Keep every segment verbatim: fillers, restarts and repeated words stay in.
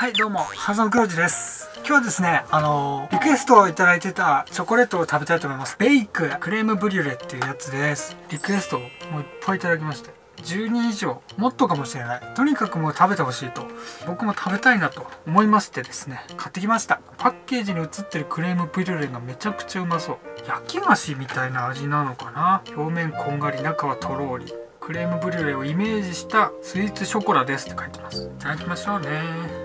はい、どうも、ハンサムクロージです。今日はですね、あのー、リクエストをいただいてたチョコレートを食べたいと思います。ベイククレームブリュレっていうやつです。リクエストをもういっぱいいただきまして。じゅうにん以上、もっとかもしれない。とにかくもう食べてほしいと。僕も食べたいなと思いましてですね、買ってきました。パッケージに写ってるクレームブリュレがめちゃくちゃうまそう。焼き菓子みたいな味なのかな。表面こんがり、中はとろり。クレームブリュレをイメージしたスイーツショコラですって書いてます。いただきましょうね。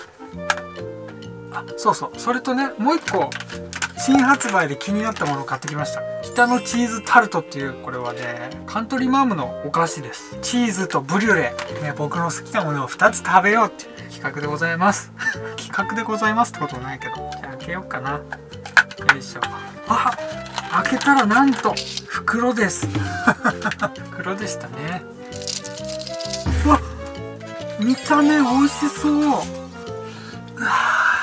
あ、そうそう。それとね、もう一個、新発売で気になったものを買ってきました。北のチーズタルトっていう、これはね、カントリーマームのお菓子です。チーズとブリュレ。ね、僕の好きなものをふたつ食べようっていう企画でございます。企画でございますってことはないけど。じゃあ開けようかな。よいしょ。あ、開けたらなんと、袋です。袋でしたね。うわ、見た目美味しそう。うわ、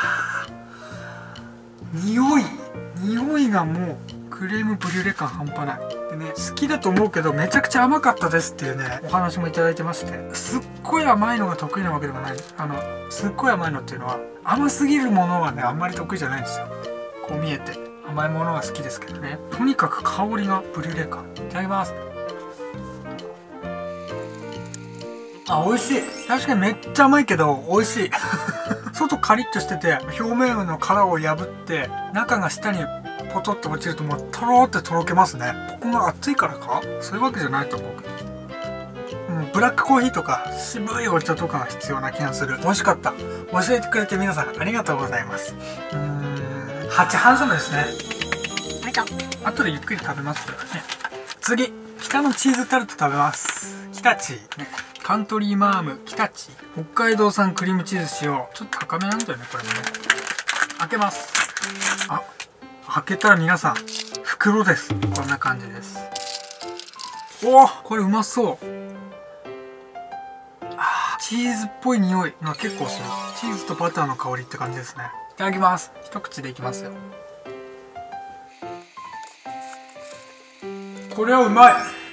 匂い匂いがもうクレームブリュレ感半端ないでね、好きだと思うけどめちゃくちゃ甘かったですっていうねお話もいただいてまして、すっごい甘いのが得意なわけではない。あのすっごい甘いのっていうのは、甘すぎるものはねあんまり得意じゃないんですよ。こう見えて甘いものが好きですけどね。とにかく香りがブリュレ感。いただきます。あ、美味しい。確かにめっちゃ甘いけど美味しい。外カリッとしてて、表面の殻を破って中が下にポトッと落ちるともうとろーってとろけますね。ここが熱いからか、そういうわけじゃないと思うけど、うん、ブラックコーヒーとか渋いお茶とかが必要な気がする。美味しかった。教えてくれて皆さんありがとうございます。うーん、はちハンサムですね。はいと、後でゆっくり食べますからね。次、北のチーズタルト食べます。日立ね、カントリーマーム日立北海道産クリームチーズ使用。ちょっと高めなんだよねこれもね。開けます。あ、開けたら皆さん袋です。こんな感じです。おお、これうまそう。あー、チーズっぽい匂いが結構する。チーズとバターの香りって感じですね。いただきます。一口でいきますよ。これはうまい。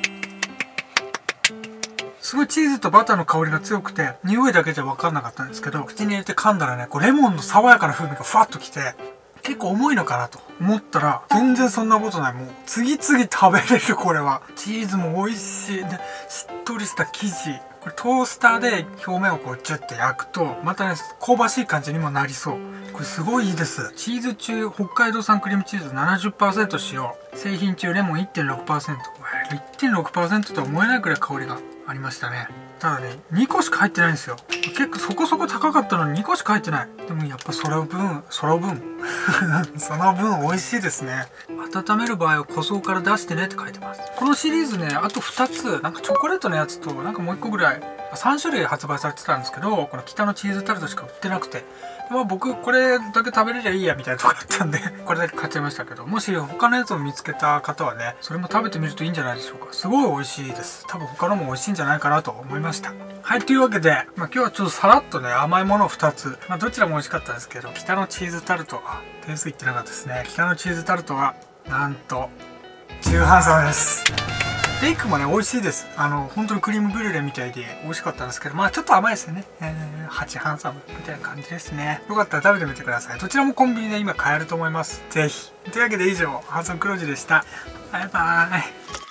すごいチーズとバターの香りが強くて、匂いだけじゃ分かんなかったんですけど、口に入れて噛んだらね、こうレモンの爽やかな風味がふわっときて、結構重いのかなと思ったら、全然そんなことない。もう次々食べれる。これはチーズも美味しい。で、しっとりした生地。これトースターで表面をこうチュッて焼くと、またね、香ばしい感じにもなりそう。これすごいいいです。チーズ中、北海道産クリームチーズ ななじゅっパーセント 使用。製品中レモン いってんろくパーセント。いってんろくパーセント とは思えないくらい香りがありましたね。ただね、にこしか入ってないんですよ。結構そこそこ高かったのににこしか入ってない。でもやっぱその分、その分、その分美味しいですね。温める場合は個装から出してねって書いてます。このシリーズね、あとふたつ、なんかチョコレートのやつと、なんかもういっこぐらい、さんしゅるい発売されてたんですけど、この北のチーズタルトしか売ってなくて、まあ僕これだけ食べれりゃいいやみたいなとこだったんで、これだけ買っちゃいましたけど、もし他のやつを見つけた方はね、それも食べてみるといいんじゃないでしょうか。すごい美味しいです。多分他のも美味しいんじゃないかなと思いました。はい、というわけで、まあ、今日はちょっとさらっとね、甘いものをふたつ。まあ、どちらも美味しかったですけど、北のチーズタルト、あ、点数いってなかったですね。北のチーズタルトは、なんと、じゅうハンサムです。ベイクもね、美味しいです。あの、本当にクリームブリュレみたいで美味しかったんですけど、まあちょっと甘いですよね。えー、はちハンサムみたいな感じですね。よかったら食べてみてください。どちらもコンビニで今買えると思います。ぜひ。というわけで以上、ハンサムクロージでした。バイバーイ。